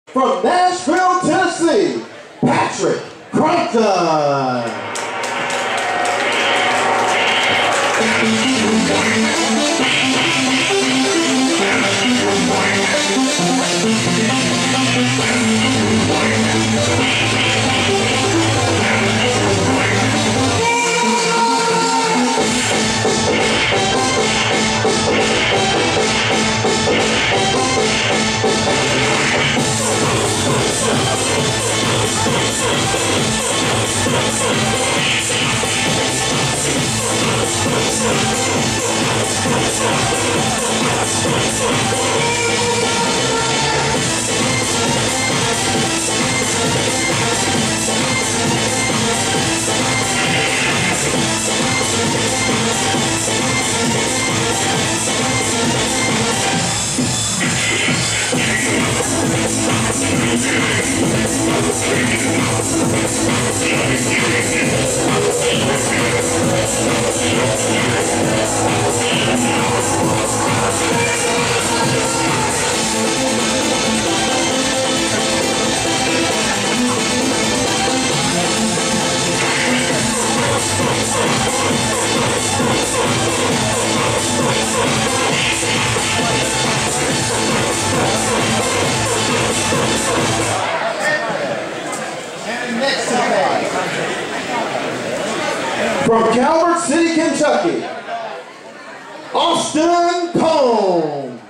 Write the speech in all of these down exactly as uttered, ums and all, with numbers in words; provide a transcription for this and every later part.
From Nashville, Tennessee, Patrick Crumpton. From Calvert City, Kentucky, Austin Combs.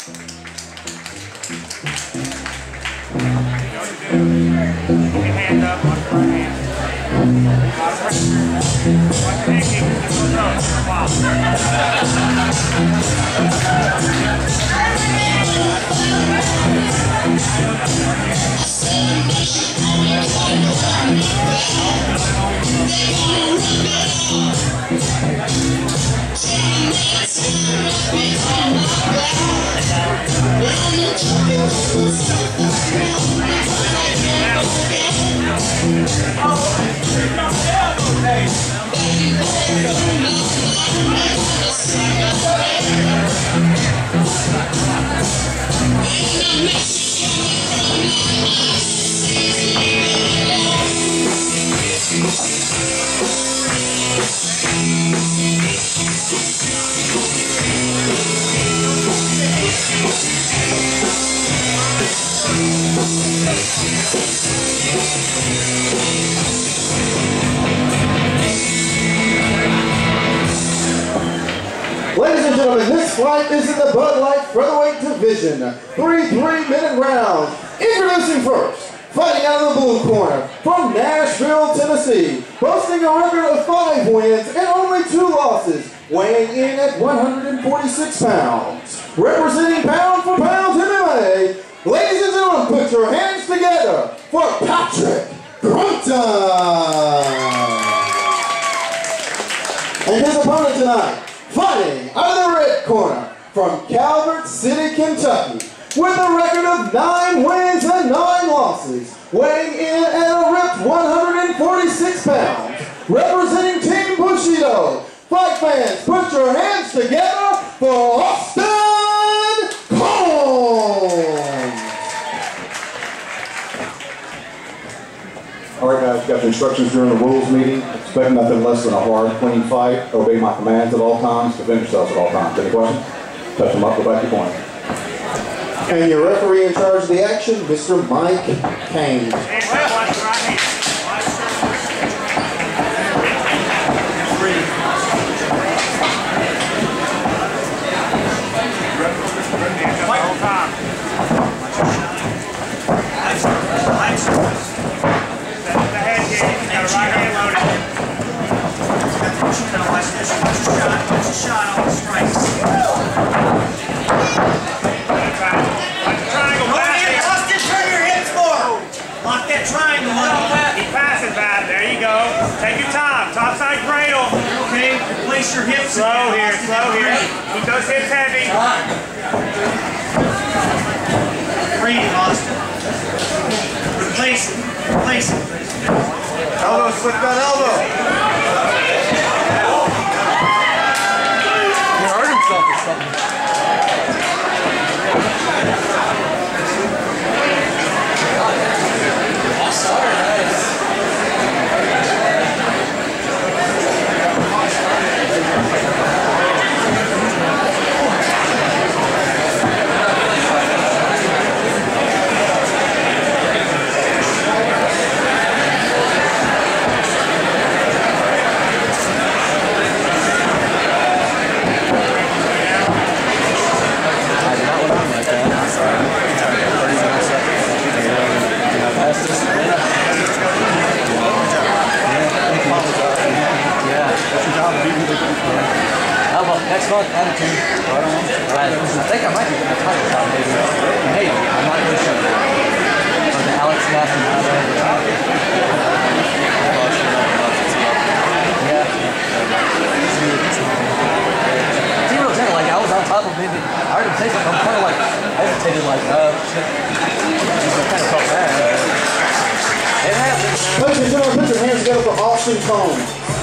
Hand up, watch your right hand. Watch your Ladies and gentlemen, this fight is in the Bud Light Featherweight Division. Three three-minute rounds. Introducing first, fighting out of the blue corner, from Nashville, Tennessee, boasting a record of five wins and only two losses, weighing in at one hundred forty-six pounds. Representing pound for pound M M A, ladies and gentlemen, put your hands together for Patrick Crumpton. And his opponent tonight, fighting out of the red corner, from Calvert City, Kentucky, with a record of nine wins and nine losses, weighing in at a ripped one hundred forty-six pounds, representing Team Bushido. Fight fans, put your hands together for Austin Combs. All right, guys, you got the instructions during the rules meeting. Expect nothing less than a hard, clean fight. Obey my commands at all times. Defend yourselves at all times. Any questions? Touch them up, go back to your point. And your referee in charge of the action, Mister Mike Kane. Take your time. Topside cradle. Okay, place your hips. Slow here, slow here. Keep those hips heavy. Breathe, Austin. Replace it. Replace it. Elbow, slip that elbow. He hurt himself or something. talk attitude. I don't know. I, I think I might be going to title shot maybe. Maybe. I'm not really sure. But the Alex Nasty now. Yeah. He was in, like, I was on top of him. I heard him say something. I'm kind of like hesitated, like, oh, shit. I kind of felt bad. It happens. Ladies and gentlemen, put your hands together for Austin Cone.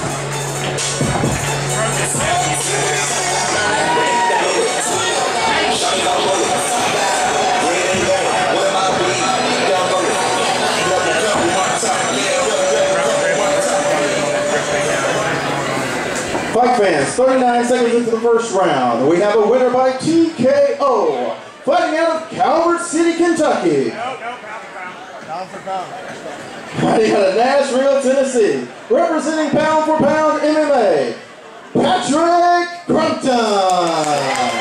Fight fans, thirty-nine seconds into the first round. We have a winner by T K O. Fighting out of Calvert City, Kentucky. No, no, pound for pound. Pound for pound. Fighting out of Nashville, Tennessee. Representing pound for pound M M A, Patrick Crumpton.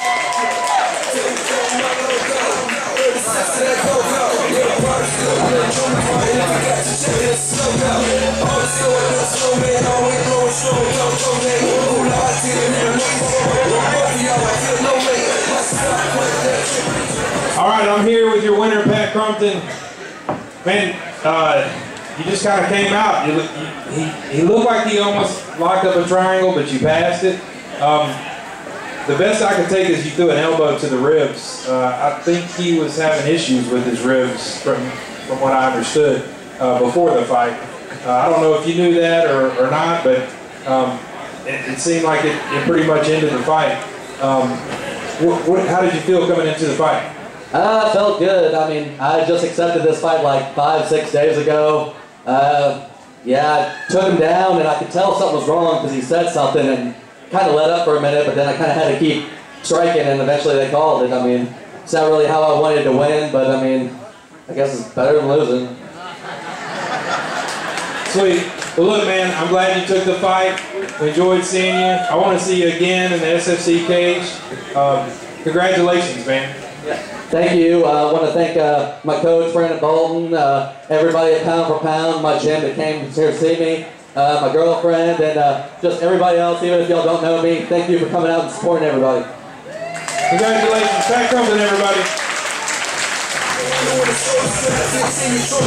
All right, I'm here with your winner, Pat Crumpton. Man, uh, you just kind of came out. You, you, he, he looked like he almost locked up a triangle, but you passed it. Um, the best I could take is you threw an elbow to the ribs. Uh, I think he was having issues with his ribs, from, from what I understood, uh, before the fight. Uh, I don't know if you knew that or, or not, but um, it, it seemed like it, it pretty much ended the fight. Um, what, what, how did you feel coming into the fight? Uh, felt good. I mean, I just accepted this fight like five, six days ago. Uh, yeah, I took him down, and I could tell something was wrong because he said something and kind of let up for a minute, but then I kind of had to keep striking, and eventually they called it. I mean, it's not really how I wanted to win, but I mean, I guess it's better than losing. Sweet. Well, look, man, I'm glad you took the fight. Enjoyed seeing you. I want to see you again in the S F C cage. Um, congratulations, man. Thank you. Uh, I want to thank uh, my coach, Brandon Bolton, uh, everybody at Pound for Pound, my gym that came here to see me, uh, my girlfriend, and uh, just everybody else, even if y'all don't know me. Thank you for coming out and supporting everybody. Congratulations. Pat Crumpton, everybody.